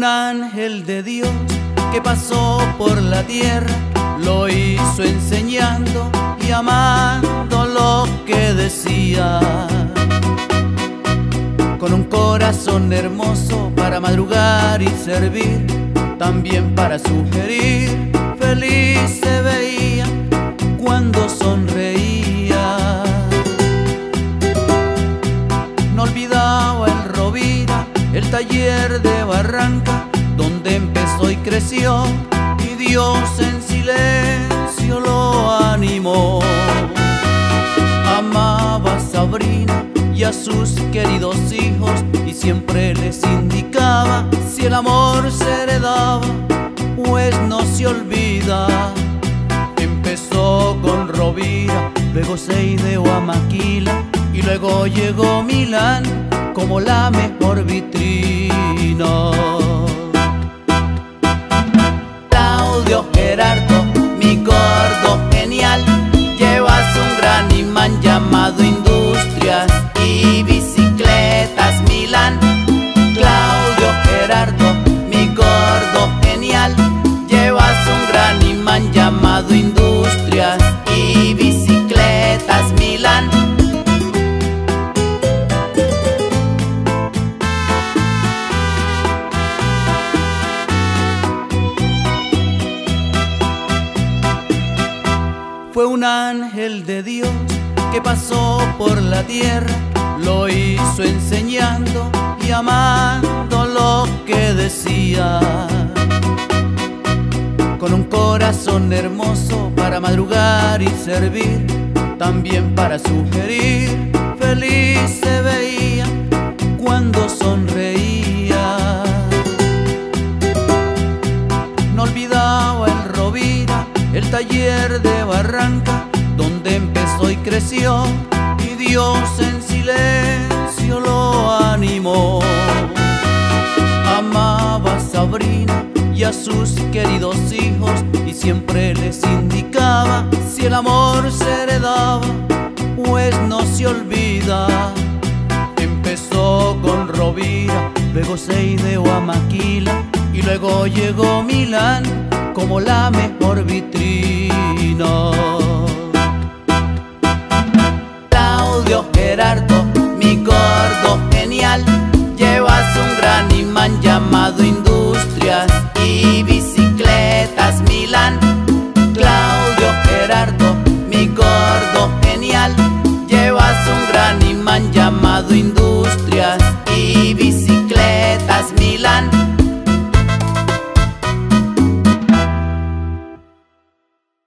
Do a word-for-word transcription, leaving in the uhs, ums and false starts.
ángel de Dios que pasó por la tierra, lo hizo enseñando y amando lo que decía. Con un corazón hermoso para madrugar y servir, también para sugerir, feliz se veía cuando sonreía. No olvidaba el Rovira, el taller de Barranca, donde empezó y creció, y Dios en silencio lo animó. Amaba a Sabrina y a sus queridos hijos, y siempre les indicaba: si el amor se heredaba, pues no se olvida. Empezó con Rovira, luego se ideó a Maquila, y luego llegó Milán como la mejor vitrina. Claudio Gerardo, mi gordo genial, llevas un gran imán llamado Industrias y Bicicletas Milán. Claudio Gerardo, mi gordo genial, llevas un gran imán llamado Industrias y Bicicletas Milán. Fue un ángel de Dios que pasó por la tierra, lo hizo enseñando y amando lo que decía. Con un corazón hermoso para madrugar y servir, también para sugerir, feliz se veía cuando sonreía. No olvidaba el Rovira, el taller de Barranca, donde empezó y creció, y Dios en silencio lo animó. Amaba a Sabrina y a sus queridos hijos, y siempre les indicaba: si el amor se heredaba, pues no se olvida. Empezó con Rovira, luego se ideó a Maquila, y luego llegó Milán como la mejor vitrina. Claudio Gerardo, mi gordo genial, llevas un gran imán llamado Industrias y Bicicletas Milán. Claudio Gerardo, mi gordo genial, llevas un gran imán llamado Industrias